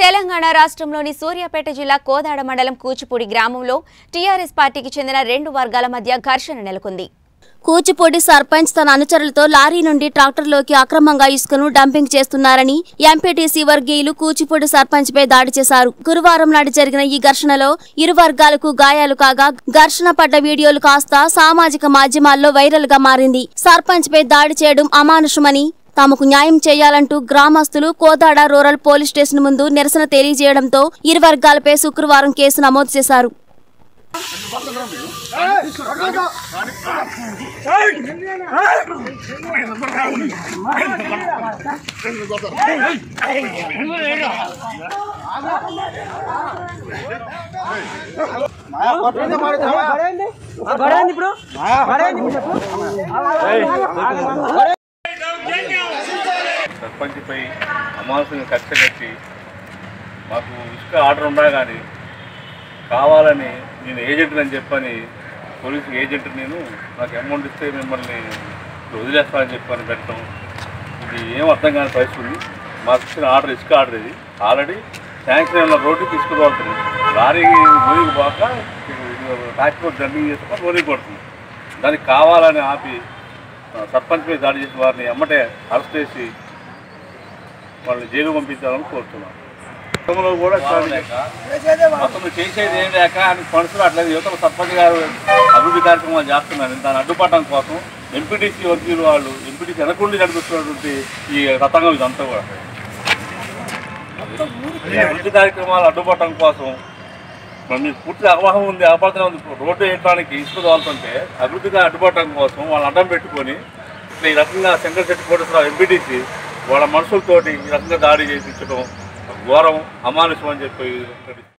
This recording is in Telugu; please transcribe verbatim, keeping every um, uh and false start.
తెలంగాణ రాష్ట్రంలోని సూర్యాపేట జిల్లా కోదాడ మండలం కూచిపూడి గ్రామంలో టీఆర్ఎస్ పార్టీకి చెందిన రెండు వర్గాల మధ్య ఘర్షణ నెలకొంది. కూచిపూడి సర్పంచ్ తన అనుచరులతో లారీ నుండి ట్రాక్టర్లోకి అక్రమంగా ఇసుకను డంపింగ్ చేస్తున్నారని ఎంపీటీసీ వర్గీయులు కూచిపూడి సర్పంచ్ పై దాడి చేశారు. గురువారం నాడు జరిగిన ఈ ఘర్షణలో ఇరు వర్గాలకు గాయాలు కాగా ఘర్షణ పడ్డ వీడియోలు కాస్త సామాజిక మాధ్యమాల్లో వైరల్ గా మారింది. సర్పంచ్ పై దాడి చేయడం అమానుషమని, తమకు న్యాయం చేయాలంటూ గ్రామస్తులు కోదాడ రూరల్ పోలీస్ స్టేషన్ ముందు నిరసన తెలియజేయడంతో ఇరు వర్గాలపై శుక్రవారం కేసు నమోదు చేశారు. సర్పంచ్పై అమానుషంగా కక్ష కట్టి మాకు ఇసుక ఆర్డర్ ఉన్నా కానీ కావాలని నేను ఏజెంట్ అని చెప్పని పోలీసు ఏజెంట్ నేను నాకు అమౌంట్ ఇస్తే మిమ్మల్ని వదిలేస్తానని చెప్పని పెట్టడం, ఇది ఏం అర్థం కాని పరిస్థితి ఉంది. మాకు ఇచ్చిన ఆర్డర్ ఇసుక ఆర్డర్ ఇది ఆల్రెడీ శాంక్షన్ అయిన రోడ్డు తీసుకుపోతుంది. లారీ లోనికి పోక ట్రాక్టర్ డంపింగ్ చేసుకొని లోనికి పడుతుంది. దానికి కావాలని ఆపి సర్పంచ్ మీద దాడి చేసిన వారిని ఎమ్మటే అరెస్ట్ చేసి వాళ్ళని జైలు పంపించాలని కోరుతున్నాను. గతంలో కూడా మొత్తం చేసేది ఏం లేక అని మనసులో అట్లేదు యువతల సర్పంచ్ గారు అభివృద్ధి కార్యక్రమాలు చేస్తున్నారు. దాన్ని అడ్డుపడడం కోసం ఎంపీటీసీ వర్గీయులు వాళ్ళు ఎంపీటీసీ వెనకుండి నడుపుతున్నటువంటి ఈ రతంగం ఇదంతా కూడా అభివృద్ధి కార్యక్రమాలు అడ్డుపడటం కోసం మీకు పూర్తిగా అవగాహన ఉంది, అవపడతనే ఉంది. రోడ్డు వేయడానికి ఇసుక తోలుతుంటే అభివృద్ధిగా అడ్డుపడటం కోసం వాళ్ళని అడ్డం పెట్టుకొని ఈ రకంగా శంకర్ శెట్టి కోటేశ్వరరావు ఎంపీటీసీ వాళ్ళ మనుషులతోటి ఈ రకంగా దాడి చేయించడం ఘోరం, అమానుషం అని చెప్పి